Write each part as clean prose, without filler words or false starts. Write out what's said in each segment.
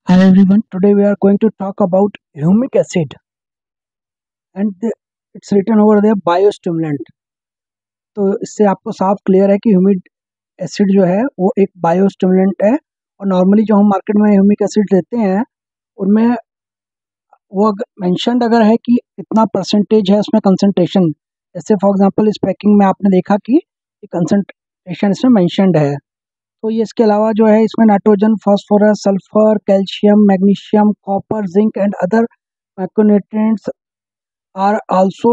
Hi everyone, today we are going to talk about humic acid and it's written over there biostimulant। तो इससे आपको साफ clear है कि ह्यूमिक एसिड जो है वो एक बायोस्टिमुलेंट है। और नॉर्मली जो हम मार्केट में ह्यूमिक एसिड लेते हैं उनमें वो मेंशनड अगर है कि कितना परसेंटेज है उसमें कंसंट्रेशन, जैसे फॉर एग्जांपल इस पैकिंग में आपने देखा कि कंसंट्रेशन इसमें मेंशनड है। तो ये इसके अलावा जो है इसमें nitrogen, phosphorus, sulphur, calcium, magnesium, copper, zinc and other macronutrients are also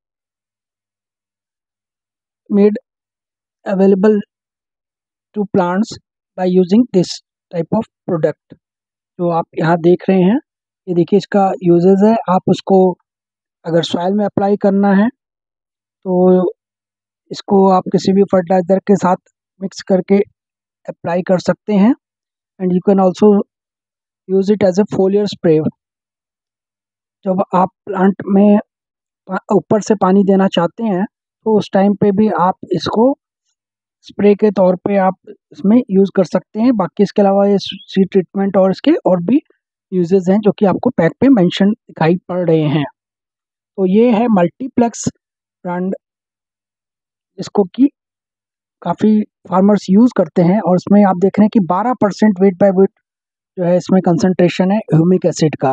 made available to plants by using this type of product। जो आप यहाँ देख रहे हैं, ये देखिए इसका यूजेस है। आप उसको अगर सॉइल में अप्लाई करना है तो इसको आप किसी भी फर्टिलाइज़र के साथ मिक्स करके अप्लाई कर सकते हैं। And you can also use it as a foliar spray. जब आप प्लांट में ऊपर से पानी देना चाहते हैं तो उस टाइम पे भी आप इसको स्प्रे के तौर पे आप इसमें यूज़ कर सकते हैं। बाकी इसके अलावा ये सीड ट्रीटमेंट और इसके और भी यूजेस हैं जो कि आपको पैक पे मेंशन दिखाई पड़ रहे हैं। तो ये है मल्टीप्लेक्स ब्रांड, जिसको कि काफ़ी फार्मर्स यूज़ करते हैं। और इसमें आप देख रहे हैं कि 12% वेट बाय वेट जो है इसमें कंसंट्रेशन है ह्यूमिक एसिड का।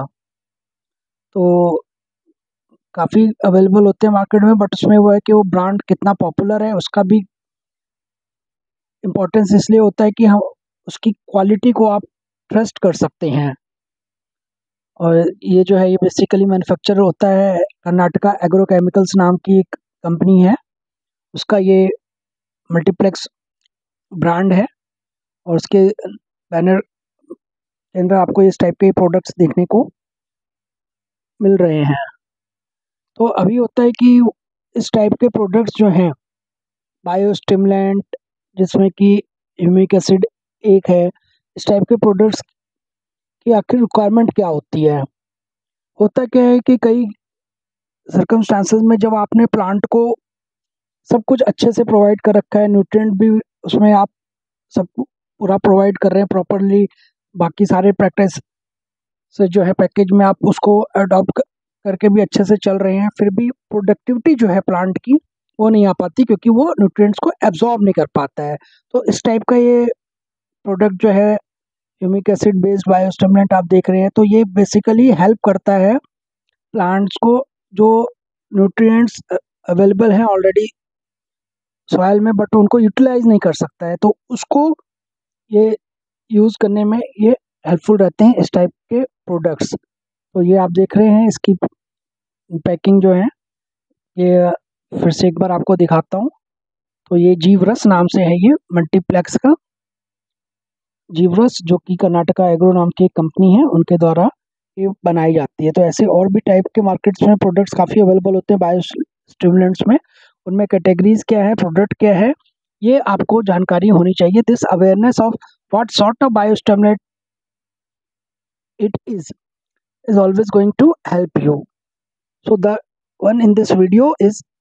तो काफ़ी अवेलेबल होते हैं मार्केट में, बट उसमें वो है कि वो ब्रांड कितना पॉपुलर है उसका भी इम्पोर्टेंस इसलिए होता है कि हम उसकी क्वालिटी को आप ट्रस्ट कर सकते हैं। और ये जो है ये बेसिकली मैन्युफैक्चर होता है कर्नाटका एग्रोकेमिकल्स नाम की एक कंपनी है, उसका ये मल्टीप्लेक्स ब्रांड है। और उसके बैनर के अंदर आपको इस टाइप के प्रोडक्ट्स देखने को मिल रहे हैं। तो अभी होता है कि इस टाइप के प्रोडक्ट्स जो हैं बायोस्टिमुलेंट, जिसमें कि ह्यूमिक एसिड एक है, इस टाइप के प्रोडक्ट्स की आखिर रिक्वायरमेंट क्या होती है। होता क्या है कि कई सर्कमस्टांसेस में जब आपने प्लांट को सब कुछ अच्छे से प्रोवाइड कर रखा है, न्यूट्रिएंट भी उसमें आप सब पूरा प्रोवाइड कर रहे हैं प्रॉपरली, बाकी सारे प्रैक्टिस से जो है पैकेज में आप उसको अडॉप्ट करके भी अच्छे से चल रहे हैं, फिर भी प्रोडक्टिविटी जो है प्लांट की वो नहीं आ पाती क्योंकि वो न्यूट्रिएंट्स को एब्जॉर्ब नहीं कर पाता है। तो इस टाइप का ये प्रोडक्ट जो है ह्यूमिक एसिड बेस्ड बायोस्टिमुलेंट आप देख रहे हैं, तो ये बेसिकली हेल्प करता है प्लांट्स को जो न्यूट्रिएंट्स अवेलेबल हैं ऑलरेडी सॉइल में बट उनको यूटिलाइज नहीं कर सकता है, तो उसको ये यूज़ करने में ये हेल्पफुल रहते हैं इस टाइप के प्रोडक्ट्स। तो ये आप देख रहे हैं इसकी पैकिंग जो है, ये फिर से एक बार आपको दिखाता हूँ। तो ये जीवरस नाम से है, ये मल्टीप्लेक्स का जीवरस जो कि कर्नाटका एग्रो नाम की एक कंपनी है उनके द्वारा ये बनाई जाती है। तो ऐसे और भी टाइप के मार्केट्स में प्रोडक्ट्स काफ़ी अवेलेबल होते हैं बायो स्टिमुलेंट्स में। उनमें कैटेगरीज क्या है, प्रोडक्ट क्या है, ये आपको जानकारी होनी चाहिए। This awareness of what sort of biostimulant it is always going to help you. So the one in this video is